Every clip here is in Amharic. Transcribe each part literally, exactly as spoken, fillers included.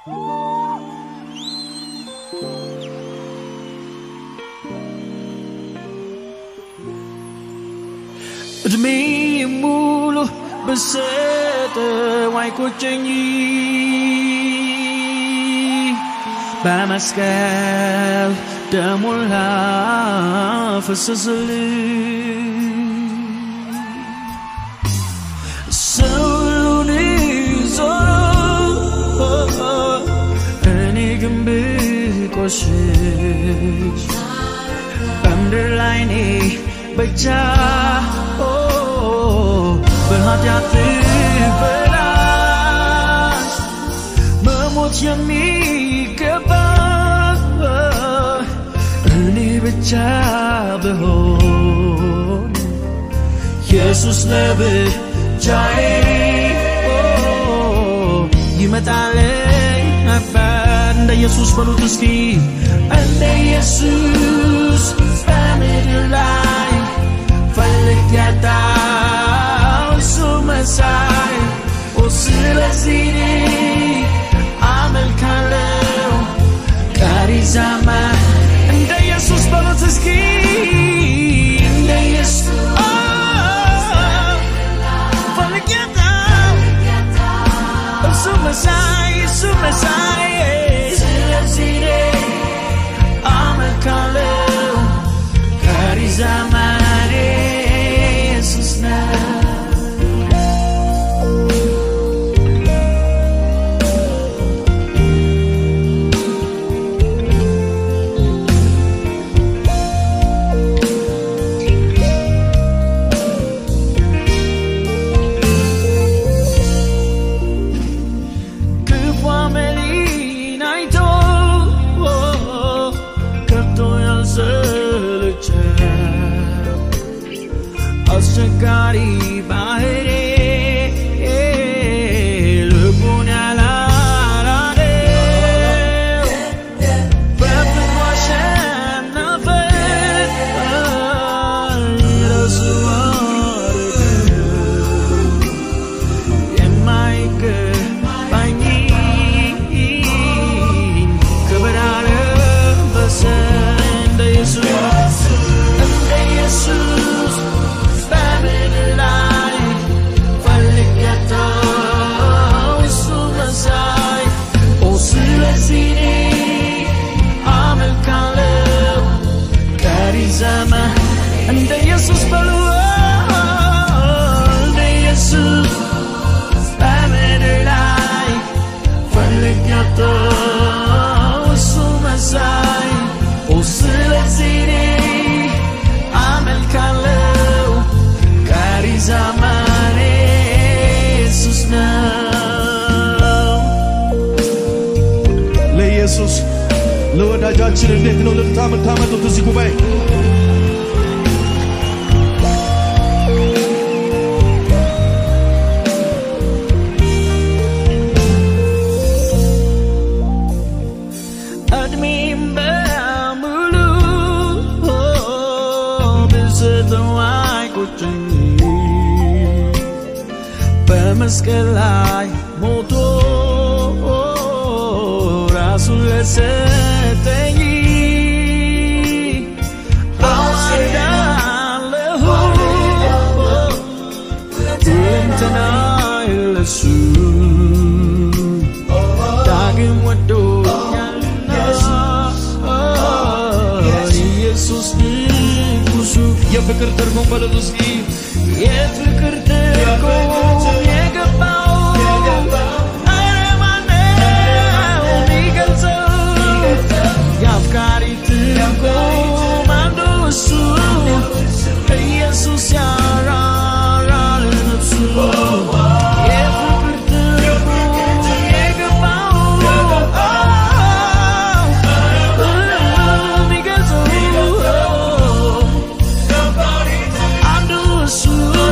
እድሜ ሙሉ ብሰጠው አይቆጨኝ በመስቀል ደሙን ላፈሰሰልኝ ሰውን ይዞ እኔ ግን ብቆሽሽ በምድር ላይ እኔ ብቻ በኃጢአት በላሽ መሞት የሚገባ እኔ ብቻ ብሆን ኢየሱስ ለብቻዬ ይመጣልኝ ነበር እንደ ኢየሱስ በሉት እስኪ እንደ ኢየሱስ በምድር ላይ ፈልጌ ያጣሁ እሱ መሳይ ስለዚህ አመልካለሁ ቀሪ ዘመን እንደ ኢየሱስ በሉት እስኪ እንደ ኢየሱስ ፈልጌ ያጣሁ እሱ መሳይ እሱ መሳይ ስለዚህ አመልካለሁ ቀሪ ዘመን አስቸጋሪ ባህሬ ልቡን ያላራደው በፍቅሩ አሸነፈኝ ለእሱ አረገው የማይገባኝን ክብር አለበሰኝ እንደ ኢየሱስ እንደ ኢየሱስ ዘመን እንደ ኢየሱስ በሉ እንደ ኢየሱስ በምድር ላይ ፈልጌ ያጣሁ እሱ መሳይ ስለዚህ አመልካለሁ ቀሪ ዘመኔ ኢየሱስ ነው ለኢየሱስ ለወዳጃችን እንዴት ነው ልታመጡት እዚህ ጉባኤ እድሜም በሙሉ ብሰጠው አይቆጨኝ በመስቀል ላይ ሞቶ ራሱን ለሰጠኝ አወዳለሁ ሁለንተናዬ ለእሱ ዳግም ወዶኛልና ኢየሱስ ንጉሡ የፍቅር ትርጉም በሉት እስኪ የፍቅር ትርጉም የገባው የአፍቃሪ ትርጉም አንዱ እሱ ኢየሱስ ያራራል ነፍሱ የፍቅር ትርጉም የገባው የሚገልጸው አንዱ እሱ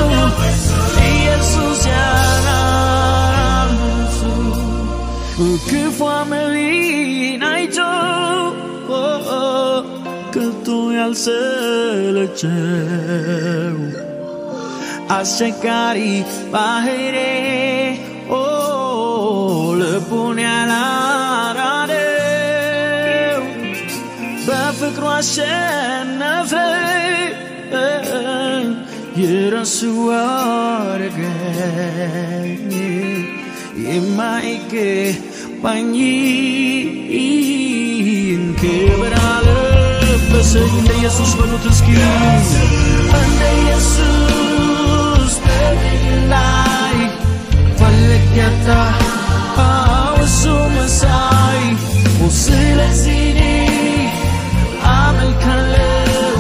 ኢየሱስ ያራራል ነፍሱ ክፉ አመሌን አይቶ ከቶ ያልሰለቸው አስቸጋሪ ባህሬ ልቡን ያላ አሸነፈ የራሱ አረገኝ የማይገባኝን ክብር አለበሰኝ እንደ ኢየሱስ በሉት እስኪ እንደ ኢየሱስ ላይ ፈለግ ያጣሁ እሱ መሳይ ስለዚህ እኔ አመልካለሁ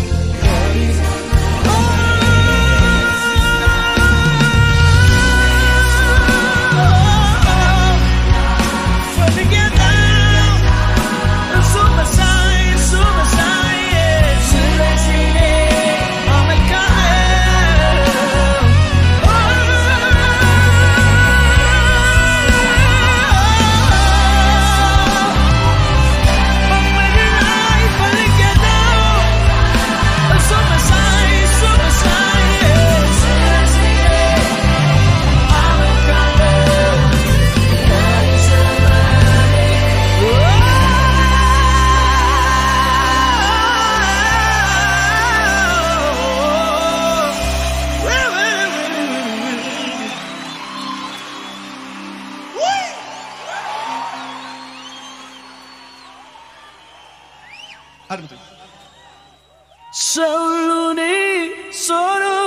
Soluni solo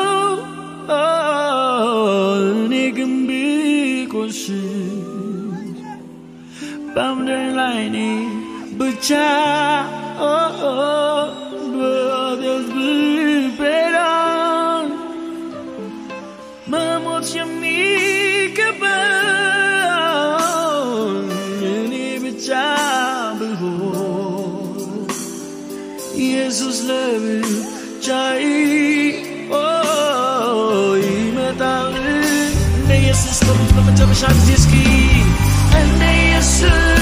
ne gumbi koshi bamder line bucha oh brothers be better mamot yami kaban ne bucha bu Jesus love you Jai oh imetal ne Jesus come from the Shabbat and Jesus